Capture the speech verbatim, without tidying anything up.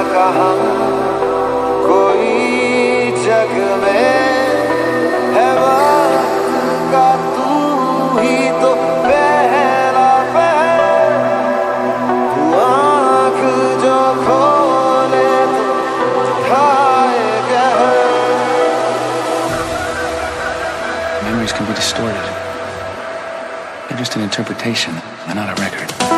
कहाँ कोई जग में है वक्त का तू ही तो पहला पहर। तू आँख जो खोले तो खाए कहर। Memories can be distorted. They're just an interpretation, they're not a record.